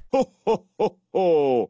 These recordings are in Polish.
Ho, ho, ho, ho.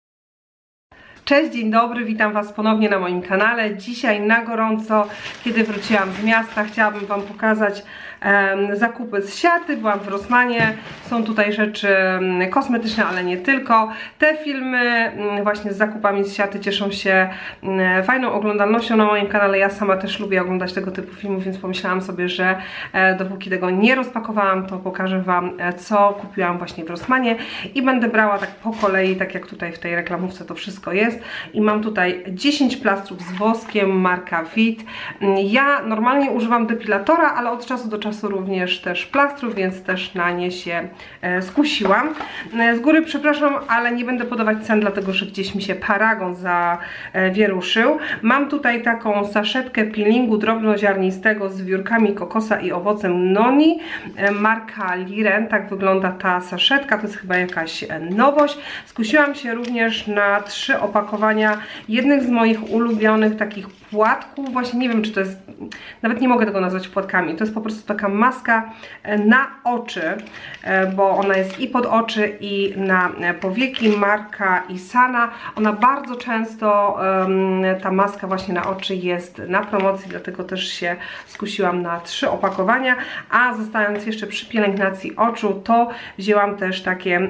Cześć, dzień dobry, witam Was ponownie na moim kanale. Dzisiaj na gorąco, kiedy wróciłam z miasta, chciałabym Wam pokazać zakupy z Siaty. Byłam w Rossmanie, są tutaj rzeczy kosmetyczne, ale nie tylko. Te filmy właśnie z zakupami z Siaty cieszą się fajną oglądalnością na moim kanale. Ja sama też lubię oglądać tego typu filmów, więc pomyślałam sobie, że dopóki tego nie rozpakowałam, to pokażę Wam, co kupiłam właśnie w Rossmanie i będę brała tak po kolei, tak jak tutaj w tej reklamówce to wszystko jest. I mam tutaj 10 plastrów z woskiem, marka Vit. Ja normalnie używam depilatora, ale od czasu do czasu również też plastrów, więc też na nie się skusiłam. Z góry przepraszam, ale nie będę podawać cen, dlatego że gdzieś mi się paragon zawieruszył. Mam tutaj taką saszetkę peelingu drobnoziarnistego z wiórkami kokosa i owocem noni, marka Liren. Tak wygląda ta saszetka, to jest chyba jakaś nowość. Skusiłam się również na 3 opakowania jednych z moich ulubionych takich płatków. Właśnie nie wiem, czy to jest, nawet nie mogę tego nazwać płatkami, to jest po prostu taka maska na oczy, bo ona jest i pod oczy, i na powieki, marka Isana. Ona bardzo często, ta maska właśnie na oczy jest na promocji, dlatego też się skusiłam na 3 opakowania, a zostając jeszcze przy pielęgnacji oczu, to wzięłam też takie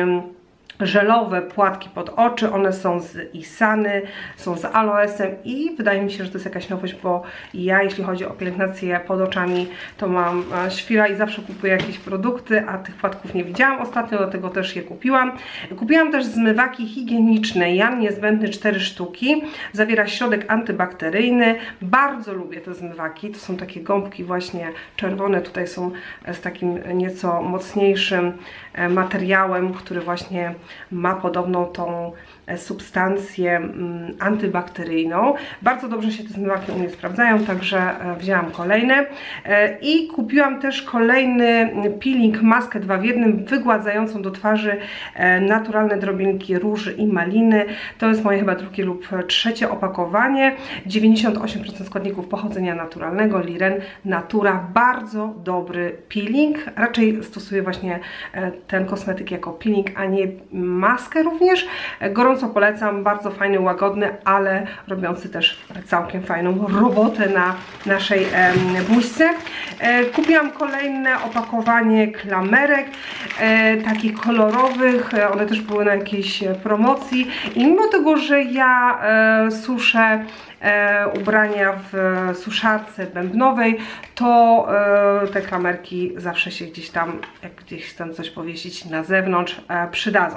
żelowe płatki pod oczy. One są z Isany, są z aloesem i wydaje mi się, że to jest jakaś nowość, bo ja, jeśli chodzi o pielęgnację pod oczami, to mam świra i zawsze kupuję jakieś produkty, a tych płatków nie widziałam ostatnio, dlatego też je kupiłam. Kupiłam też zmywaki higieniczne Jan Niezbędny 4 sztuki. Zawiera środek antybakteryjny. Bardzo lubię te zmywaki. To są takie gąbki właśnie czerwone. Tutaj są z takim nieco mocniejszym materiałem, który właśnie ma podobną tą substancję antybakteryjną. Bardzo dobrze się te zmywaki u mnie sprawdzają, także wzięłam kolejne. I kupiłam też kolejny peeling, maskę 2 w 1, wygładzającą do twarzy naturalne drobinki róży i maliny. To jest moje chyba drugie lub trzecie opakowanie. 98% składników pochodzenia naturalnego, Liren Natura. Bardzo dobry peeling. Raczej stosuję właśnie ten kosmetyk jako peeling, a nie maskę również. Gorąco polecam, bardzo fajny, łagodny, ale robiący też całkiem fajną robotę na naszej buźce. Kupiłam kolejne opakowanie klamerek, takich kolorowych, one też były na jakiejś promocji i mimo tego, że ja suszę ubrania w suszarce bębnowej, to te klamerki zawsze się gdzieś tam, jak gdzieś chcę coś powiesić na zewnątrz, przydadzą.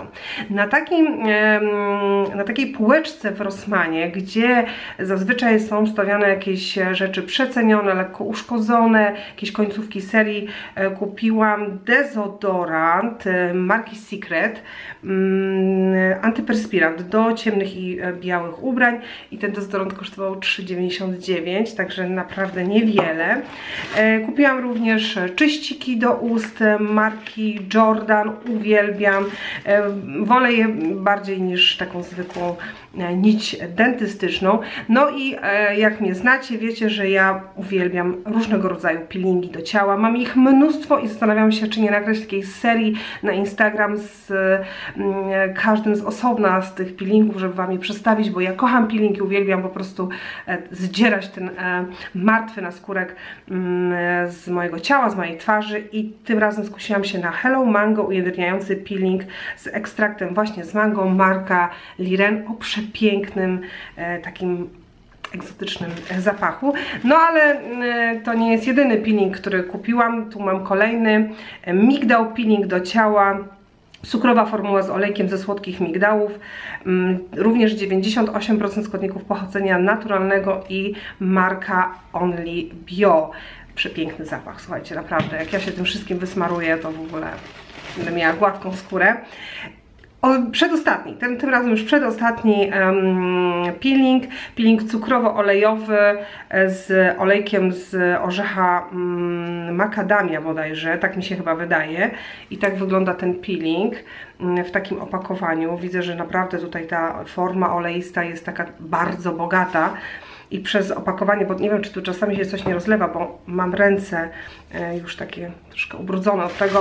Na takiej półeczce w Rossmanie, gdzie zazwyczaj są stawiane jakieś rzeczy przecenione, lekko uszkodzone, jakieś końcówki serii, kupiłam dezodorant marki Secret, antyperspirant do ciemnych i białych ubrań i ten dezodorant kosztował 3,99, także naprawdę niewiele. Kupiłam również czyściki do ust marki Jordan, uwielbiam. Wolę je bardziej niż taką zwykłą nić dentystyczną. No i jak mnie znacie, wiecie, że ja uwielbiam różnego rodzaju peelingi do ciała. Mam ich mnóstwo i zastanawiam się, czy nie nagrać takiej serii na Instagram z każdym z osobna z tych peelingów, żeby Wam je przedstawić, bo ja kocham peelingi, uwielbiam po prostu zdzierać ten martwy naskórek z mojego ciała, z mojej twarzy i tym razem skusiłam się na Hello Mango ujędrniający peeling z ekstraktem właśnie z mango, marka Liren, o przepięknym takim egzotycznym zapachu. No ale to nie jest jedyny peeling, który kupiłam. Tu mam kolejny migdał peeling do ciała. Cukrowa formuła z olejkiem ze słodkich migdałów, również 98% składników pochodzenia naturalnego i marka Only Bio. Przepiękny zapach, słuchajcie, naprawdę, jak ja się tym wszystkim wysmaruję, to w ogóle będę miała gładką skórę. Przedostatni, tym razem już przedostatni peeling cukrowo-olejowy z olejkiem z orzecha makadamia bodajże, tak mi się chyba wydaje. I tak wygląda ten peeling w takim opakowaniu. Widzę, że naprawdę tutaj ta forma oleista jest taka bardzo bogata. I przez opakowanie, bo nie wiem, czy tu czasami się coś nie rozlewa, bo mam ręce już takie troszkę ubrudzone od tego,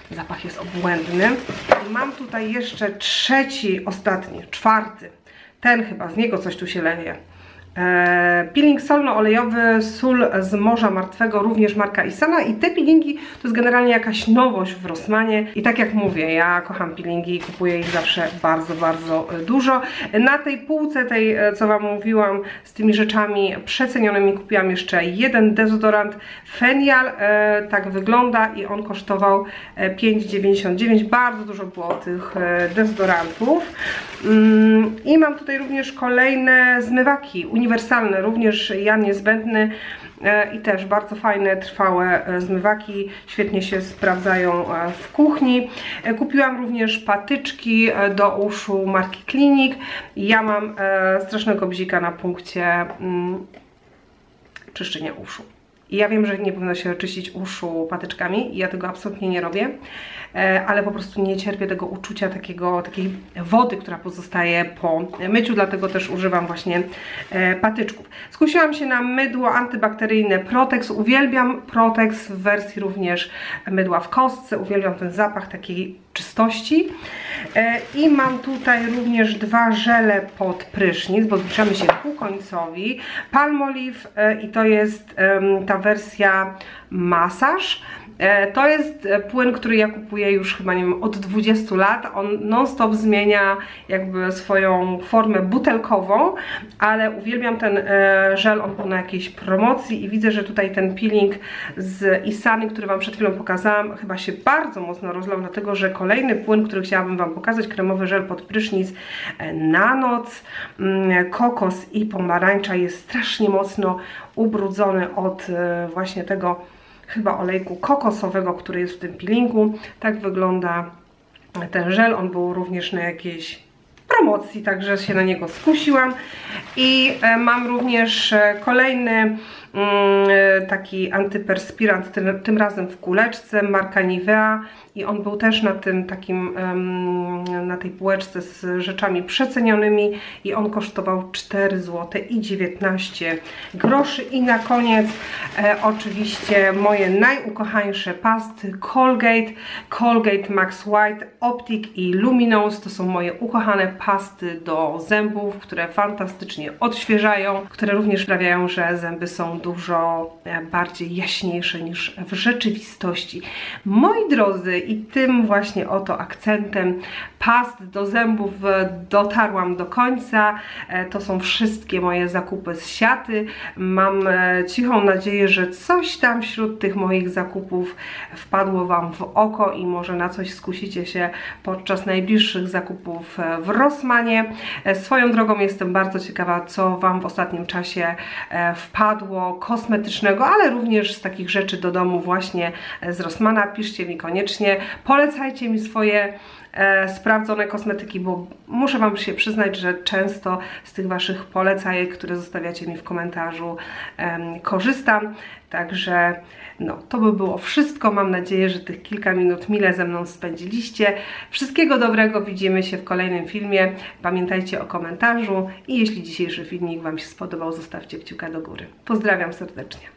Zapach jest obłędny. I mam tutaj jeszcze trzeci, ostatni, czwarty. Ten chyba, z niego coś tu się leje. Peeling solno-olejowy, sól z Morza Martwego, również marka Isana, i te peelingi to jest generalnie jakaś nowość w Rossmanie i tak jak mówię, ja kocham peelingi i kupuję ich zawsze bardzo, bardzo dużo. Na tej półce, tej co Wam mówiłam, z tymi rzeczami przecenionymi, kupiłam jeszcze jeden dezodorant Fenial, tak wygląda i on kosztował 5,99. Bardzo dużo było tych dezodorantów. I mam tutaj również kolejne zmywaki uniwersalne, również Jan Niezbędny i też bardzo fajne, trwałe zmywaki, świetnie się sprawdzają w kuchni. Kupiłam również patyczki do uszu marki Clinique. Ja mam strasznego bzika na punkcie czyszczenia uszu. I ja wiem, że nie powinno się czyścić uszu patyczkami, ja tego absolutnie nie robię, ale po prostu nie cierpię tego uczucia takiej wody, która pozostaje po myciu, dlatego też używam właśnie patyczków. Skusiłam się na mydło antybakteryjne Protex, uwielbiam Protex w wersji również mydła w kostce, uwielbiam ten zapach takiej czystości. I mam tutaj również dwa żele pod prysznic, bo zbliżamy się ku końcowi. Palmolive i to jest ta wersja masaż. To jest płyn, który ja kupuję już chyba, nie wiem, od 20 lat. On non-stop zmienia jakby swoją formę butelkową, ale uwielbiam ten żel, on był na jakiejś promocji i widzę, że tutaj ten peeling z Isany, który Wam przed chwilą pokazałam, chyba się bardzo mocno rozlał, dlatego że kolejny płyn, który chciałabym Wam pokazać, kremowy żel pod prysznic na noc, kokos i pomarańcza, jest strasznie mocno ubrudzony od właśnie tego chyba olejku kokosowego, który jest w tym peelingu. Tak wygląda ten żel. On był również na jakiejś promocji, także się na niego skusiłam. I mam również kolejny taki antyperspirant, tym razem w kuleczce, marka Nivea, i on był też na tym takim, na tej półeczce z rzeczami przecenionymi i on kosztował 4,19 zł. I na koniec oczywiście moje najukochańsze pasty Colgate Max White, Optic i Luminous. To są moje ukochane pasty do zębów, które fantastycznie odświeżają, które również sprawiają, że zęby są dużo bardziej jaśniejsze niż w rzeczywistości. Moi drodzy, i tym właśnie oto akcentem past do zębów dotarłam do końca. To są wszystkie moje zakupy z siaty. Mam cichą nadzieję, że coś tam wśród tych moich zakupów wpadło Wam w oko i może na coś skusicie się podczas najbliższych zakupów w Rossmanie. Swoją drogą jestem bardzo ciekawa, co Wam w ostatnim czasie wpadło kosmetycznego, ale również z takich rzeczy do domu właśnie z Rossmana. Piszcie mi koniecznie, polecajcie mi swoje sprawdzone kosmetyki, bo muszę Wam się przyznać, że często z tych Waszych polecajek, które zostawiacie mi w komentarzu, korzystam. Także no, to by było wszystko. Mam nadzieję, że tych kilka minut mile ze mną spędziliście. Wszystkiego dobrego, widzimy się w kolejnym filmie. Pamiętajcie o komentarzu i jeśli dzisiejszy filmik Wam się spodobał, zostawcie kciuka do góry. Pozdrawiam serdecznie.